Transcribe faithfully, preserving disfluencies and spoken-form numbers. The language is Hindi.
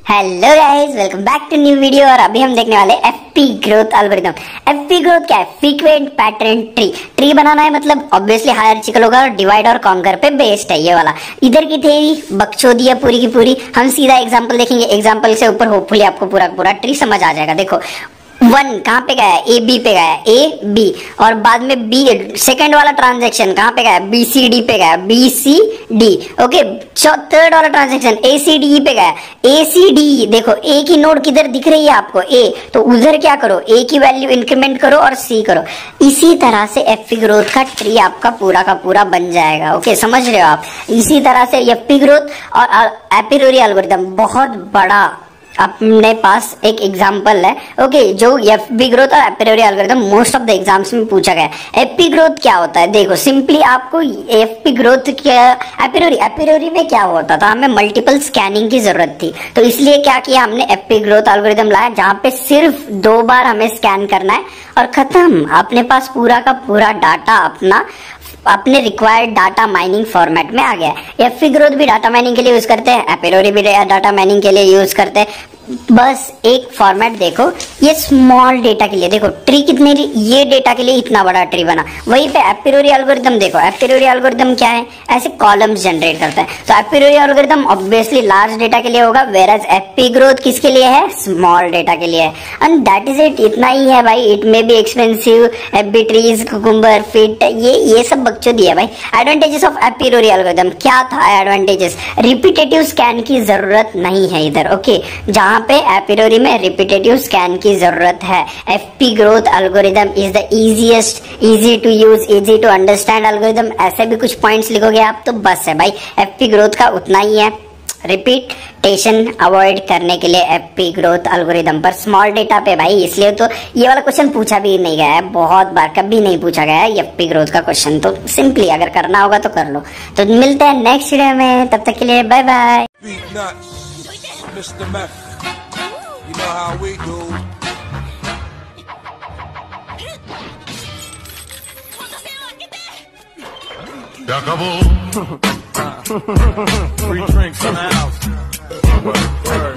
Hello guys, welcome back to new video. और अभी हम देखने वाले FP growth algorithm. FP growth क्या है? Frequent pattern tree. ट्री बनाना है मतलब ऑब्वियसली हायरार्चिकल होगा और डिवाइड और कॉन्कर पे बेस्ड है ये वाला। इधर की थ्योरी बकचोदी है पूरी की पूरी। हम सीधा एग्जांपल देखेंगे, एग्जांपल से ऊपर होपफुली आपको पूरा पूरा ट्री समझ आ जाएगा। देखो वन कहाँ पे गया है? ए बी पे गया है, ए बी, और बाद में बी सेकंड वाला ट्रांजैक्शन कहाँ पे गया है? बी सी डी पे गया है, B C D. Okay, third वाला ट्रांजैक्शन ए सी डी पे गया है, ए सी डी। देखो ए की नोड किधर दिख रही है आपको? ए, तो उधर क्या करो? ए की वैल्यू इंक्रीमेंट करो और सी करो। इसी तरह से एफपी ग्रोथ का ट्री आपका पूरा का पूरा बन जाएगा। ओके, समझ रहे हो आप? इसी तरह से एफपी ग्रोथ और एपिरोरी एल्गोरिथम बहुत बड़ा अपने पास एक एग्जांपल है। ओके, जो एफपी ग्रोथ और Apriori algorithm most of the exams में पूछा गया है। एफपी ग्रोथ क्या होता है? देखो सिंपली आपको एफपी ग्रोथ क्या, एपिरोरी एपिरोरी में क्या होता था? हमें मल्टीपल स्कैनिंग की जरूरत थी, तो इसलिए क्या किया हमने? एफपी ग्रोथ एल्गोरिथम लाया जहां पे सिर्फ दो बार हमें स्कैन करना है और खत्म। अपने पास पूरा का पूरा डाटा अपना अपने रिक्वायर्ड डाटा माइनिंग फॉर्मेट में आ गया है। एफपी ग्रोथ भी डाटा माइनिंग के लिए यूज करते हैं, एपिरोरी भी डाटा माइनिंग के लिए यूज करते हैं। बस एक फॉर्मेट देखो, ये स्मॉल डेटा के लिए देखो ट्री कितने, ये डेटा के लिए इतना बड़ा ट्री बना। वहीं पे एपिरोरी एल्गोरिथम देखो, एपिरोरी एल्गोरिथम क्या है? ऐसे कॉलम्स जनरेट करता है। तो Apriori algorithm obviously large data के लिए होगा, वेयरएज एफपी ग्रोथ किसके लिए है? स्मॉल डेटा के लिए है। एंड दैट इज इट, इतना ही है भाई। It may be expensive, FP trees, cucumber, fit, ये ये सब बकचोदी है भाई। एडवांटेजेस ऑफ एपिरोरी एल्गोरिथम क्या था? एडवांटेजेस, रिपीटेटिव स्कैन की जरूरत नहीं है इधर। ओके, जहां पे एपिरोरी में रिपीटेटिव स्कैन की जरूरत है। FP growth algorithm is the easiest, easy to use, easy to understand algorithm. ऐसे भी कुछ पॉइंट्स लिखोगे आप तो बस है भाई। एफपी ग्रोथ का उतना ही है, रिपीटेशन अवॉइड करने के लिए एफपी ग्रोथ एल्गोरिथम पर स्मॉल डेटा पे भाई। इसलिए तो ये वाला क्वेश्चन पूछा भी नहीं गया है, बहुत बार कभी नहीं पूछा गया है एफपी ग्रोथ का क्वेश्चन। तो सिंपली अगर करना होगा तो कर लो। तो मिलते हैं नेक्स्ट वीडियो में, तब तक के लिए bye bye. You know how we do. Free drinks in the house.